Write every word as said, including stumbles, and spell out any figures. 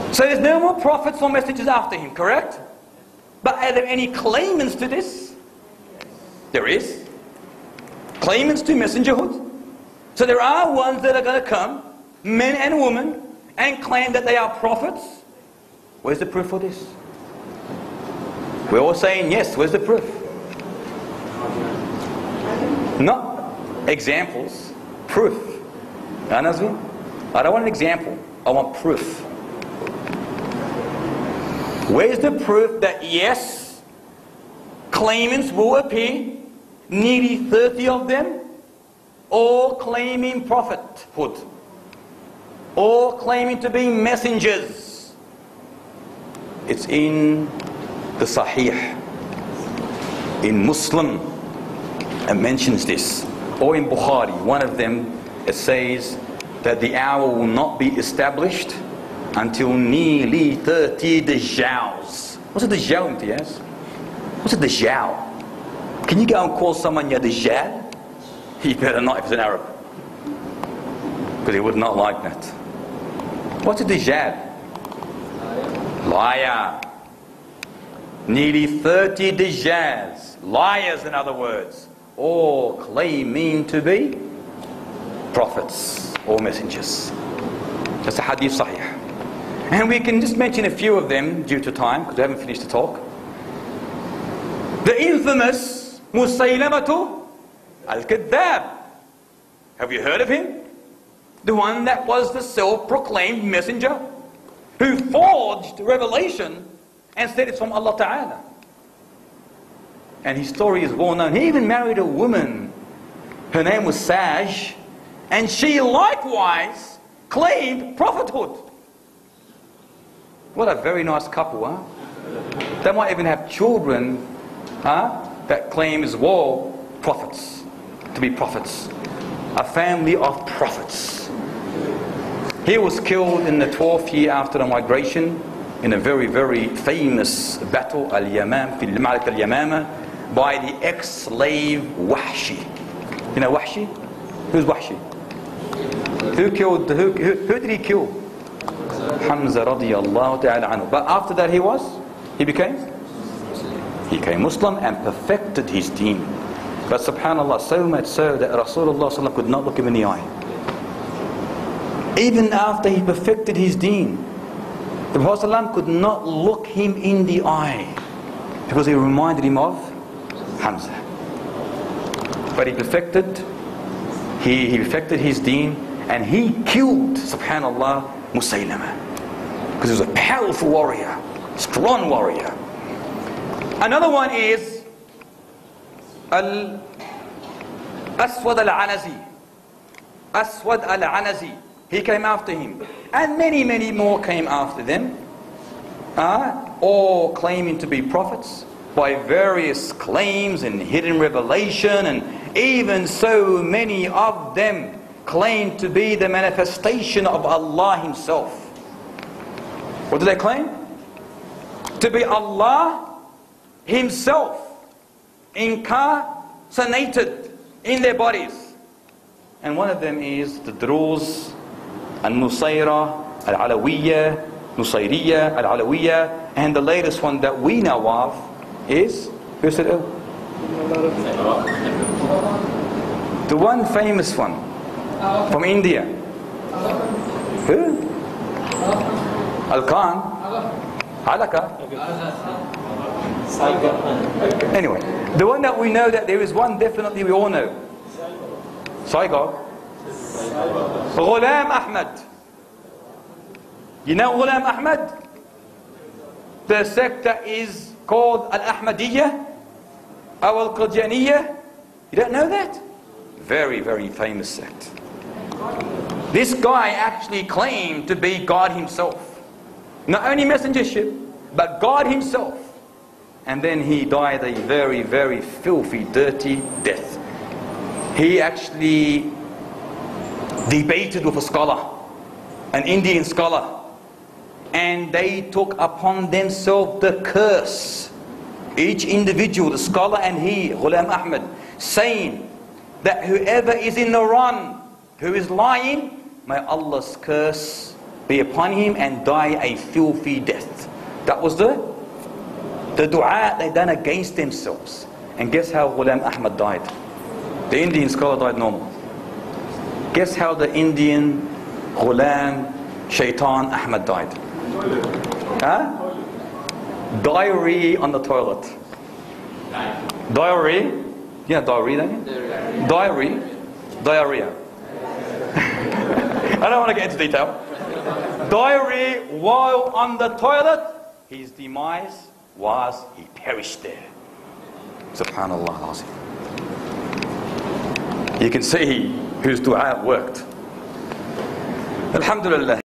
So there's no more prophets or messengers after him, correct? But are there any claimants to this? There is. Claimants to messengerhood. So there are ones that are going to come, men and women, and claim that they are prophets. Where's the proof for this? We're all saying yes. Where's the proof? Not examples. Proof. I don't want an example. I want proof. Where's the proof that yes, claimants will appear, nearly thirty of them, all claiming prophethood, all claiming to be messengers? It's in the Sahih, in Muslim, it mentions this, or in Bukhari, one of them, it says that the hour will not be established until nearly thirty Dajjals. What's a Dajjal, Imtiaz? What's a Dajjal? Can you go and call someone ya Dajjal? He better not if he's an Arab, because he would not like that. What's a Dajjal? Liar. Nearly thirty Dajjals, liars in other words, all claiming to be prophets or messengers. That's a hadith sahih. And we can just mention a few of them due to time, because we haven't finished the talk. The infamous Musaylamatu al-Kadhdhab. Have you heard of him? The one that was the self-proclaimed messenger who forged revelation and said it's from Allah Ta'ala. And his story is well known. He even married a woman. Her name was Saj. And she likewise claimed prophethood. What a very nice couple, huh? They might even have children, huh, that claim as well prophets, to be prophets. A family of prophets. He was killed in the twelfth year after the migration in a very, very famous battle, Al-Yamam, Fil Ma'arak Al-Yamama, by the ex-slave Wahshi. You know Wahshi? Who's Wahshi? Who killed, who, who, who did he kill? Hamza radiyallahu ta'ala anhu. But after that he was, he became? He became Muslim and perfected his deen. But subhanallah, so much so that Rasulullah sallallahu alaihi wasallam could not look him in the eye. Even after he perfected his deen, the Prophet ﷺ could not look him in the eye, because he reminded him of Hamza. But he perfected, he, he perfected his deen, and he killed, subhanallah, Musaylama, because he was a powerful warrior, strong warrior. Another one is Al-Aswad Al-Anazi. Aswad Al-Anazi. He came after him. And many, many more came after them. Uh, all claiming to be prophets by various claims and hidden revelation, and even so many of them claim to be the manifestation of Allah Himself. What do they claim? To be Allah Himself incarnated in their bodies. And one of them is the Druze, Al-Nusayra, Al-Alawiyya, Nusayriya, Al-Alawiyya, and the latest one that we know of is, who said it? The one famous one from India. Who? Al-Khan? Alaka? Anyway, the one that we know, that there is one definitely we all know. Saigog. Ghulam Ahmad. You know Ghulam Ahmad? The sect that is called Al-Ahmadiyya or Al-Qadianiyya. You don't know that? Very, very famous sect. This guy actually claimed to be God Himself. Not only messengership, but God Himself. And then he died a very, very filthy, dirty death. He actually debated with a scholar, an Indian scholar, and they took upon themselves the curse. Each individual, the scholar and he, Ghulam Ahmad, saying that whoever is in the wrong, who is lying, may Allah's curse be upon him and die a filthy death. That was the, the dua they done against themselves. And guess how Ghulam Ahmad died? The Indian scholar died normal. Guess how the Indian Ghulam Shaitan Ahmad died? Huh? Diarrhea on the toilet. Diarrhea? Yeah, diarrhea, don't you? Diarrhea. Diarrhea. I don't want to get into detail. Diarrhea while on the toilet, his demise was he perished there. Subhanallah al-Azim. You can see whose dua worked. Alhamdulillah.